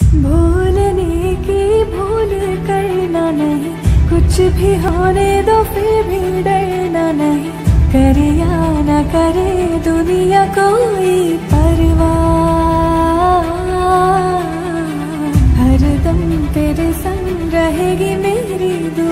भूलने की भूल करना नहीं, कुछ भी होने दो फिर भी डरना नहीं। करे या न करे दुनिया कोई परवाह, हरदम तेरे संग रहेगी मेरी दुनिया।